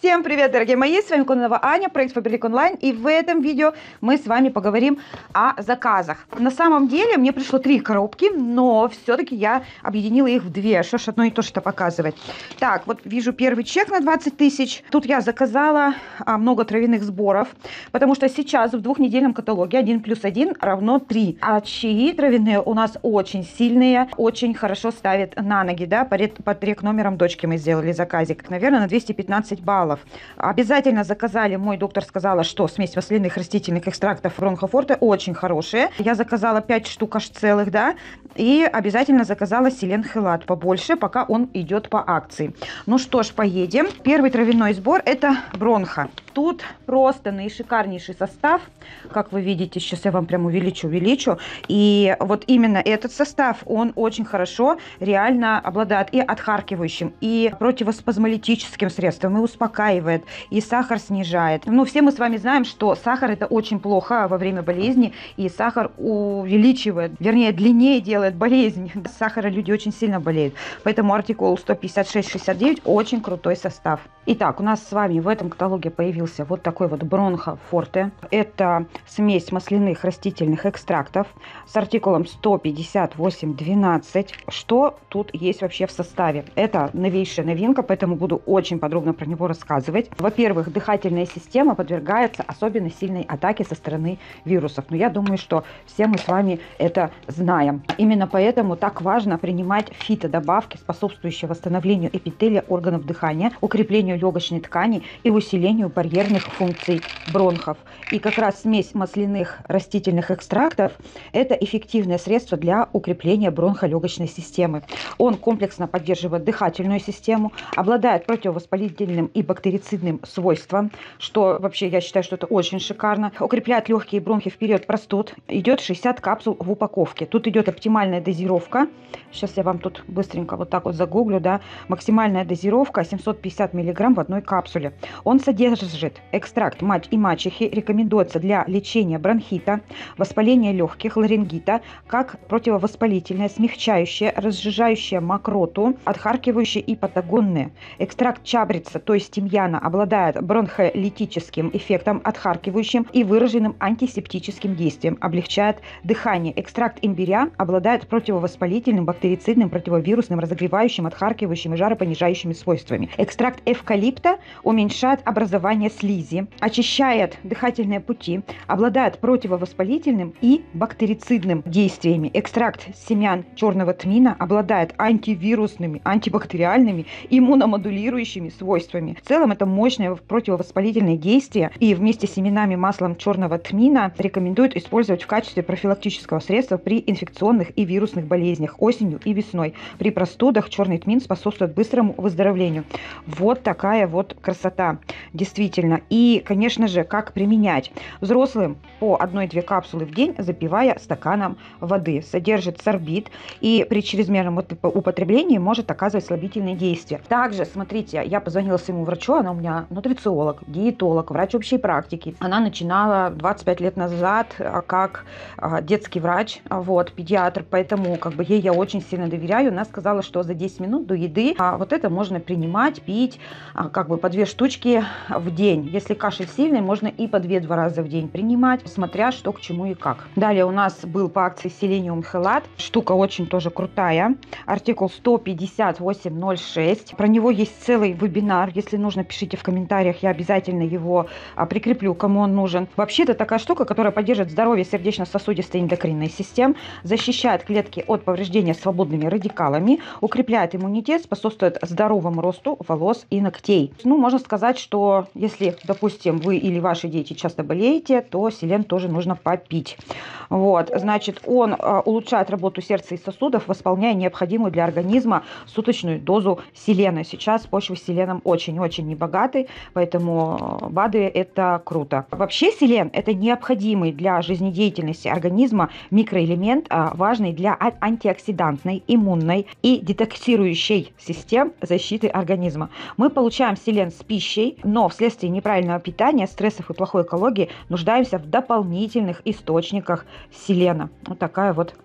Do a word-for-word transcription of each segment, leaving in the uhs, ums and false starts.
Всем привет, дорогие мои, с вами Кононова Аня, проект Фаберлик Онлайн, и в этом видео мы с вами поговорим о заказах. На самом деле мне пришло три коробки, но все-таки я объединила их в две, что ж одно и то что показывать. Так, вот вижу первый чек на двадцать тысяч, тут я заказала а, много травяных сборов, потому что сейчас в двухнедельном каталоге один плюс один равно три, а чаи травяные у нас очень сильные, очень хорошо ставят на ноги, да, под рек номером дочки мы сделали заказик, наверное, на двести пятнадцать баллов. Обязательно заказали, мой доктор сказала, что смесь масляных растительных экстрактов Бронхофорте очень хорошие. Я заказала пять штук аж целых, да, и обязательно заказала Селен Хелат побольше, пока он идет по акции. Ну что ж, поедем. Первый травяной сбор — это Бронхо. Тут просто наишикарнейший состав, как вы видите, сейчас я вам прям увеличу, увеличу. И вот именно этот состав, он очень хорошо реально обладает и отхаркивающим, и противоспазмолитическим средством, и успокаивает, и сахар снижает. Ну, все мы с вами знаем, что сахар — это очень плохо во время болезни, и сахар увеличивает, вернее, длиннее делает болезнь. С сахара люди очень сильно болеют. Поэтому артикул сто пятьдесят шесть шестьдесят девять очень крутой состав. Итак, у нас с вами в этом каталоге появился вот такой вот Бронхофорте. Это смесь масляных растительных экстрактов с артикулом сто пятьдесят восемь двенадцать. Что тут есть вообще в составе? Это новейшая новинка, поэтому буду очень подробно про него рассказывать. Во-первых, дыхательная система подвергается особенно сильной атаке со стороны вирусов. Но я думаю, что все мы с вами это знаем. Именно поэтому так важно принимать фитодобавки, способствующие восстановлению эпителия органов дыхания, укреплению легочной ткани и усилению барьерных функций бронхов. И как раз смесь масляных растительных экстрактов – это эффективное средство для укрепления бронхолегочной системы. Он комплексно поддерживает дыхательную систему, обладает противовоспалительным и бактерицидным свойством, что вообще я считаю, что это очень шикарно. Укрепляет легкие бронхи в период простуд. Идет шестьдесят капсул в упаковке. Тут идет оптимальная дозировка. Сейчас я вам тут быстренько вот так вот загуглю, да. Максимальная дозировка семьсот пятьдесят миллиграмм в одной капсуле. Он содержит экстракт мать и мачехи, рекомендуется для лечения бронхита, воспаления легких, ларингита, как противовоспалительное, смягчающее, разжижающее мокроту, отхаркивающее и патагонное. Экстракт чабреца, то есть тимьяна, обладает бронхолитическим эффектом, отхаркивающим и выраженным антисептическим действием, облегчает дыхание. Экстракт имбиря обладает противовоспалительным, бактерицидным, противовирусным, разогревающим, отхаркивающим и жаропонижающими свойствами. Экстракт эвкалипта уменьшает образование слизи, очищает дыхательные пути, обладает противовоспалительным и бактерицидным действиями. Экстракт семян черного тмина обладает антивирусными, антибактериальными, иммуномодулирующими свойствами. В целом это мощное противовоспалительное действие, и вместе с семенами маслом черного тмина рекомендуют использовать в качестве профилактического средства при инфекционных и вирусных болезнях осенью и весной. При простудах черный тмин способствует быстрому выздоровлению. Вот такая вот красота, действительно. И, конечно же, как применять? Взрослым по одной-две капсулы в день, запивая стаканом воды. Содержит сорбит и при чрезмерном употреблении может оказывать слабительные действия. Также, смотрите, я позвонила своему врачу, она у меня нутрициолог, диетолог, врач общей практики. Она начинала двадцать пять лет назад как детский врач, вот, педиатр, поэтому как бы ей я очень сильно доверяю. Она сказала, что за десять минут до еды а, вот это можно принимать, пить, а, как бы по две штучки в день. Если кашель сильный, можно и по две-два раза в день принимать, смотря что к чему и как. Далее у нас был по акции Селениум Хелат. Штука очень тоже крутая. Артикул сто пятьдесят восемь ноль шесть. Про него есть целый вебинар. Если нужно, пишите в комментариях. Я обязательно его а, прикреплю, кому он нужен. Вообще, это такая штука, которая поддерживает здоровье сердечно-сосудистой и эндокринной систем, защищает клетки от повреждения свободными радикалами, укрепляет иммунитет, способствует здоровому росту волос и ногтей. Ну, можно сказать, что если, допустим, вы или ваши дети часто болеете, то селен тоже нужно попить. Вот, значит, он а, улучшает работу сердца и сосудов, восполняя необходимую для организма суточную дозу селена. Сейчас почвы с селеном очень-очень небогаты, поэтому БАДы – это круто. Вообще селен – это необходимый для жизнедеятельности организма микроэлемент, а, важный для антиоксидантной, иммунной и детоксирующей систем защиты организма. Мы получаем селен с пищей, но вследствие неправильного питания, стрессов и плохой экологии нуждаемся в дополнительных источниках селена. Вот такая вот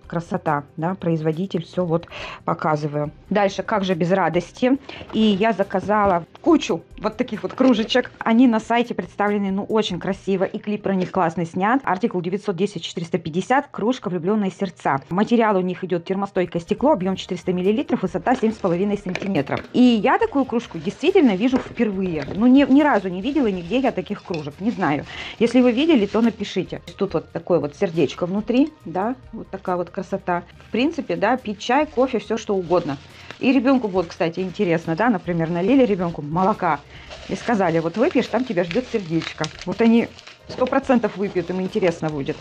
Красота, да, производитель, все вот показываю. Дальше, как же без радости. И я заказала кучу вот таких вот кружечек. Они на сайте представлены, ну, очень красиво. И клип про них классный снят. Артикул девятьсот десять четыреста пятьдесят. Кружка «Влюбленные сердца». Материал у них идет термостойкое стекло, объем четыреста миллилитров, высота семь с половиной сантиметров. И я такую кружку действительно вижу впервые. Ну, ни, ни разу не видела нигде я таких кружек. Не знаю. Если вы видели, то напишите. Тут вот такое вот сердечко внутри, да, вот такая вот красота. В принципе, да, пить чай, кофе, все что угодно. И ребенку вот, кстати, интересно, да, например, налили ребенку молока и сказали, вот выпьешь, там тебя ждет сердечко. Вот они сто процентов выпьют, им интересно будет.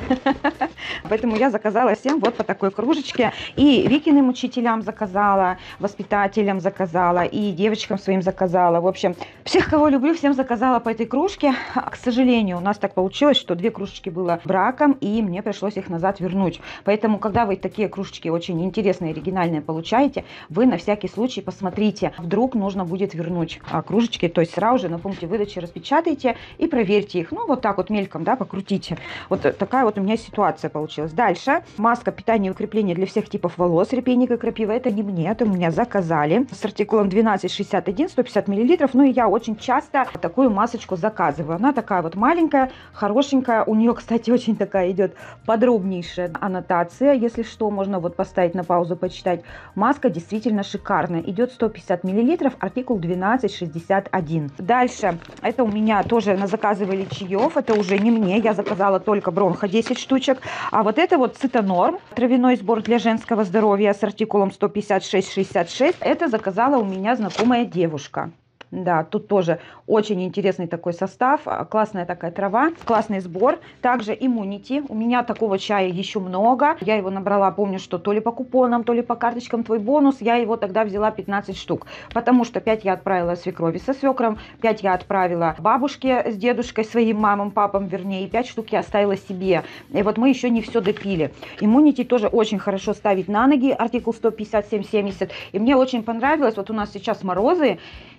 Поэтому я заказала всем вот по такой кружечке. И Викиным учителям заказала, воспитателям заказала, и девочкам своим заказала. В общем, всех, кого люблю, всем заказала по этой кружке. К сожалению, у нас так получилось, что две кружечки было браком, и мне пришлось их назад вернуть. Поэтому, когда вы такие кружечки очень интересные, оригинальные получаете, вы на всякий случай посмотрите. Вдруг нужно будет вернуть кружечки, то есть сразу же на пункте выдачи распечатайте и проверьте их. Ну, вот так вот мельком, да, покрутите. Вот такая вот у меня ситуация получилась. Дальше. Маска питания и укрепления для всех типов волос, репейника, крапива. Это не мне, это у меня заказали. С артикулом двенадцать шестьдесят один, сто пятьдесят миллилитров. Ну и я очень часто такую масочку заказываю. Она такая вот маленькая, хорошенькая. У нее, кстати, очень такая идет подробнейшая аннотация. Если что, можно вот поставить на паузу, почитать. Маска действительно шикарная. Идет сто пятьдесят миллилитров, артикул двенадцать шестьдесят один. Дальше. Это у меня тоже на заказывали чаев. Это уже не мне. Я заказала только бронха десять штучек. А вот это вот цитонорм. Травяной сбор для женского здоровья с артикулом сто пятьдесят шесть шестьдесят шесть. Это заказала у меня знакомая девушка. Да, тут тоже очень интересный такой состав, классная такая трава, классный сбор. Также иммунити. У меня такого чая еще много. Я его набрала, помню, что то ли по купонам, то ли по карточкам твой бонус. Я его тогда взяла пятнадцать штук. Потому что пять я отправила свекрови со свекром, пять я отправила бабушке с дедушкой, своим мамам, папам, вернее, и пять штук я оставила себе. И вот мы еще не все допили. Иммунити тоже очень хорошо ставить на ноги, артикул сто пятьдесят семь семьдесят. И мне очень понравилось, вот у нас сейчас морозы,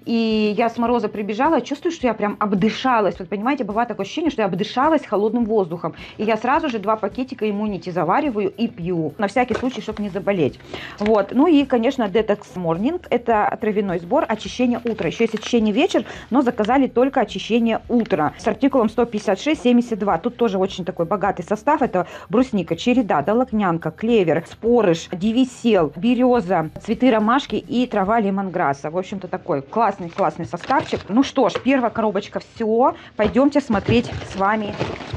и я с мороза прибежала, чувствую, что я прям обдышалась. Вот понимаете, бывает такое ощущение, что я обдышалась холодным воздухом. И я сразу же два пакетика иммунити завариваю и пью. На всякий случай, чтобы не заболеть. Вот. Ну и, конечно, Detox Morning. Это травяной сбор, очищение утра. Еще есть очищение вечер, но заказали только очищение утра. С артикулом сто пятьдесят шесть семьдесят два. Тут тоже очень такой богатый состав. Это брусника, череда, долокнянка, клевер, спорыш, дивисел, береза, цветы ромашки и трава лемонграсса. В общем-то, такой классный. Классный, классный составчик. Ну что ж, первая коробочка все. Пойдемте смотреть с вами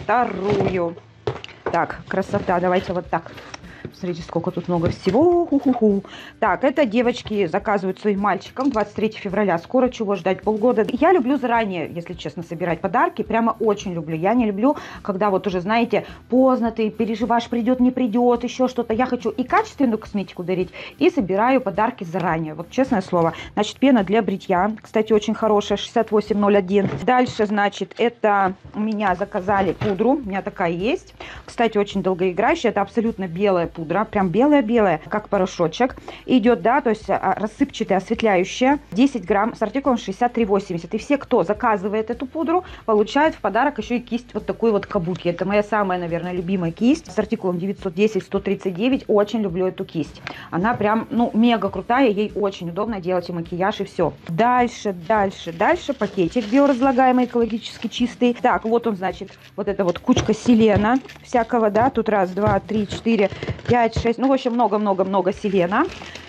вторую. Так, красота. Давайте вот так. Смотрите, сколько тут много всего. Ху-ху-ху. Так, это девочки заказывают своим мальчикам двадцать третьего февраля. Скоро, чего ждать, полгода. Я люблю заранее, если честно, собирать подарки. Прямо очень люблю. Я не люблю, когда вот уже, знаете, поздно ты переживаешь, придет, не придет, еще что-то. Я хочу и качественную косметику дарить, и собираю подарки заранее. Вот честное слово. Значит, пена для бритья. Кстати, очень хорошая, шестьдесят восемь ноль один. Дальше, значит, это у меня заказали пудру. У меня такая есть. Кстати, очень долгоиграющая. Это абсолютно белая пудра. Прям белая-белая, как порошочек. Идет, да, то есть рассыпчатая, осветляющая. десять грамм с артикулом шестьдесят три восемьдесят. И все, кто заказывает эту пудру, получают в подарок еще и кисть вот такой вот кабуки. Это моя самая, наверное, любимая кисть. С артикулом девятьсот десять сто тридцать девять. Очень люблю эту кисть. Она прям, ну, мега крутая. Ей очень удобно делать и макияж, и все. Дальше, дальше, дальше. Пакетик биоразлагаемый, экологически чистый. Так, вот он, значит, вот эта вот кучка селена всякого, да. Тут раз, два, три, четыре, пять, шесть, ну, в общем, много-много-много селена.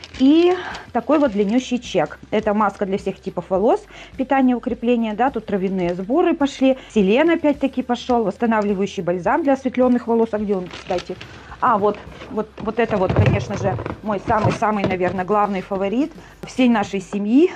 И такой вот длиннющий чек. Это маска для всех типов волос, питание, укрепление, да, тут травяные сборы пошли. Селен опять-таки пошел, восстанавливающий бальзам для осветленных волос. А где он, кстати? А, вот, вот, вот это вот, конечно же, мой самый-самый, наверное, главный фаворит всей нашей семьи.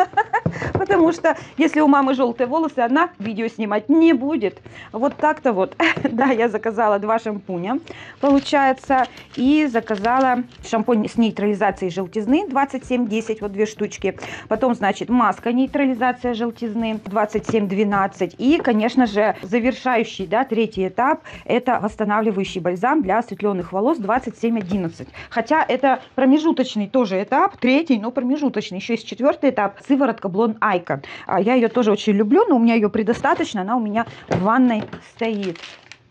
Потому что если у мамы желтые волосы, она видео снимать не будет. Вот так-то вот. Да, я заказала два шампуня, получается. И заказала шампунь с нейтрализацией желтизны двадцать семь десять, вот две штучки. Потом, значит, маска нейтрализация желтизны двадцать семь двенадцать. И, конечно же, завершающий, да, третий этап, это восстанавливающий бальзам для осветленных волос двадцать семь одиннадцать. Хотя это промежуточный тоже этап, третий, но промежуточный. Еще есть четвертый этап, сыворотка Blond Icon. Я ее тоже очень люблю, но у меня ее предостаточно, она у меня в ванной стоит.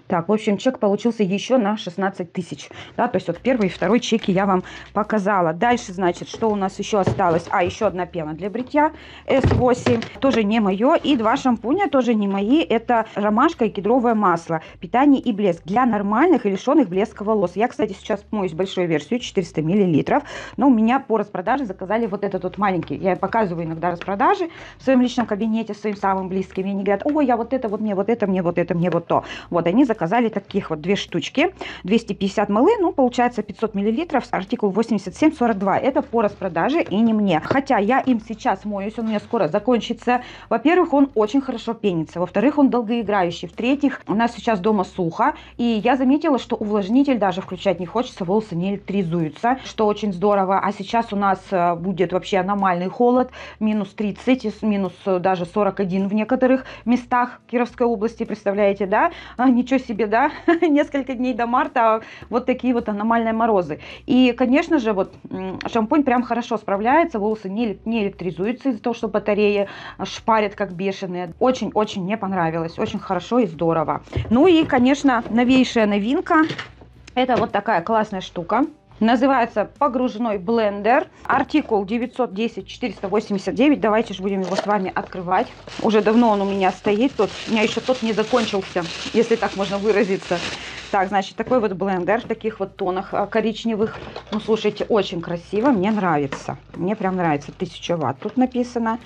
Так, в общем, чек получился еще на шестнадцать тысяч. Да, то есть вот первый и второй чеки я вам показала. Дальше, значит, что у нас еще осталось? А, еще одна пена для бритья эс восемь. Тоже не мое. И два шампуня тоже не мои. Это ромашка и кедровое масло. Питание и блеск для нормальных и лишенных блеска волос. Я, кстати, сейчас моюсь большую версию, четыреста миллилитров. Но у меня по распродаже заказали вот этот вот маленький. Я показываю иногда распродажи в своем личном кабинете, своим самым близким. И они говорят: ой, я вот это, вот мне, вот это, мне, вот это, мне, вот то. Вот, они заказали Заказали таких вот две штучки, двести пятьдесят мл, ну, получается пятьсот миллилитров, артикул восемьдесят семь сорок два. Это по распродаже и не мне. Хотя я им сейчас моюсь, он у меня скоро закончится. Во-первых, он очень хорошо пенится. Во-вторых, он долгоиграющий. В-третьих, у нас сейчас дома сухо. И я заметила, что увлажнитель даже включать не хочется, волосы не электризуются, что очень здорово. А сейчас у нас будет вообще аномальный холод, минус тридцать, минус даже сорок один в некоторых местах Кировской области, представляете, да? Ничего себе, да, несколько дней до марта вот такие вот аномальные морозы. И, конечно же, вот шампунь прям хорошо справляется, волосы не, не электризуются из-за того, что батареи шпарят как бешеные. Очень-очень мне понравилось, очень хорошо и здорово. Ну и, конечно, новейшая новинка, это вот такая классная штука. Называется погружной блендер. Артикул девятьсот десять четыреста восемьдесят девять. Давайте же будем его с вами открывать. Уже давно он у меня стоит. Тот, у меня еще тот не закончился, если так можно выразиться. Так, значит, такой вот блендер в таких вот тонах коричневых. Ну, слушайте, очень красиво. Мне нравится. Мне прям нравится. тысяча ватт тут написано.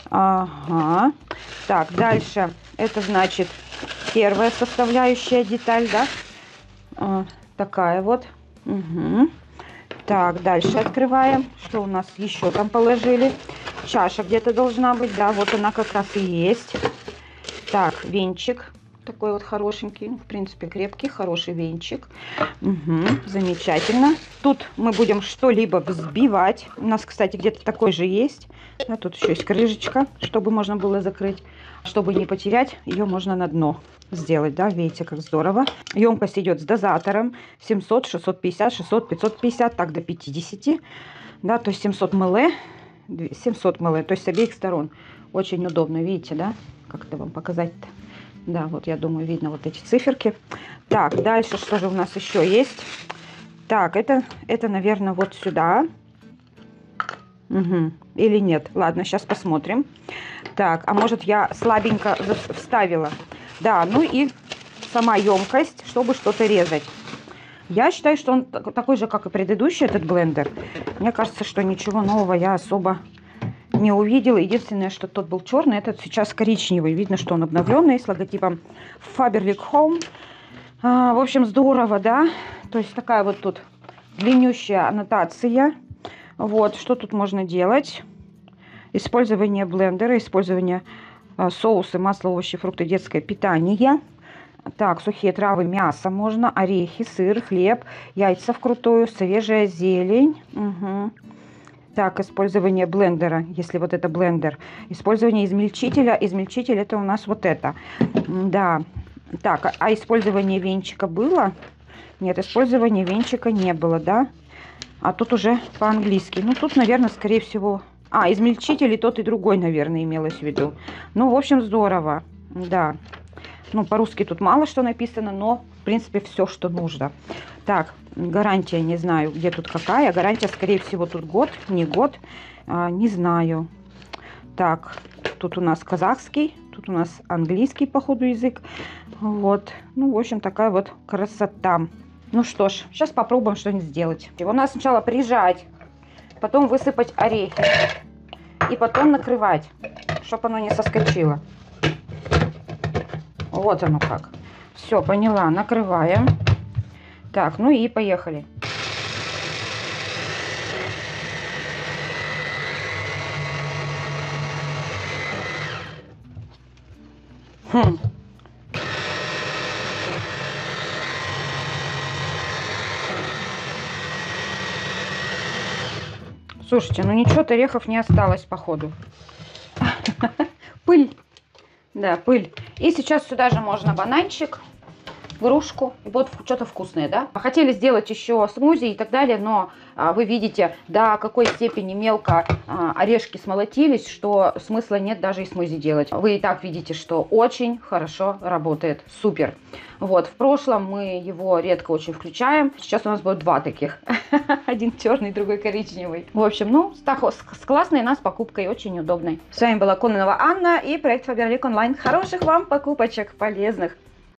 Ага. Так, дальше. Это, значит, первая составляющая деталь, да? А, такая вот. Угу. Так, дальше открываем. Что у нас еще там положили? Чаша где-то должна быть. Да, вот она как раз и есть. Так, венчик. Такой вот хорошенький. В принципе, крепкий, хороший венчик. Угу, замечательно. Тут мы будем что-либо взбивать. У нас, кстати, где-то такой же есть. А тут еще есть крышечка, чтобы можно было закрыть. Чтобы не потерять, ее можно на дно сделать, да, видите, как здорово. Емкость идет с дозатором семьсот, шестьсот пятьдесят, шестьсот, пятьсот пятьдесят, так до пятидесяти, да, то есть семьсот мл, семьсот мл, то есть с обеих сторон. Очень удобно, видите, да, как это вам показать-то? Да, вот я думаю, видно вот эти циферки. Так, дальше что же у нас еще есть? Так, это, это наверное, вот сюда. Угу. Или нет? Ладно, сейчас посмотрим. Так, а может я слабенько вставила? Да, ну и сама емкость, чтобы что-то резать. Я считаю, что он такой же, как и предыдущий, этот блендер. Мне кажется, что ничего нового я особо не увидела. Единственное, что тот был черный, этот сейчас коричневый. Видно, что он обновленный, с логотипом Faberlic Home. А, в общем, здорово, да? То есть такая вот тут длиннющая аннотация. Вот, что тут можно делать? Использование блендера, использование э, соусы, масло, овощи, фрукты, детское питание. Так, сухие травы, мясо можно, орехи, сыр, хлеб, яйца вкрутую, свежая зелень. Угу. Так, использование блендера, если вот это блендер. Использование измельчителя. Измельчитель это у нас вот это. Да. Так, а использование венчика было? Нет, использования венчика не было, да? А тут уже по-английски. Ну, тут, наверное, скорее всего... А, измельчитель и тот, и другой, наверное, имелось в виду. Ну, в общем, здорово. Да. Ну, по-русски тут мало что написано, но, в принципе, все, что нужно. Так, гарантия, не знаю, где тут какая. Гарантия, скорее всего, тут год, не год. А, не знаю. Так, тут у нас казахский, тут у нас английский, походу, язык. Вот. Ну, в общем, такая вот красота. Ну что ж, сейчас попробуем что-нибудь сделать. Его надо сначала прижать, потом высыпать орехи и потом накрывать, чтобы оно не соскочило. Вот оно как. Все, поняла, накрываем. Так, ну и поехали. Хм. Слушайте, ну ничего, орехов не осталось, походу. Пыль. Да, пыль. И сейчас сюда же можно бананчик. грушку. И вот что-то вкусное, да? Хотели сделать еще смузи и так далее, но а, вы видите, до какой степени мелко а, орешки смолотились, что смысла нет даже и смузи делать. Вы и так видите, что очень хорошо работает. Супер. Вот, в прошлом мы его редко очень включаем. Сейчас у нас будет два таких. Один черный, другой коричневый. В общем, ну, с классной нас покупкой, очень удобной. С вами была Кононова Анна и проект Faberlic Online. Хороших вам покупочек, полезных.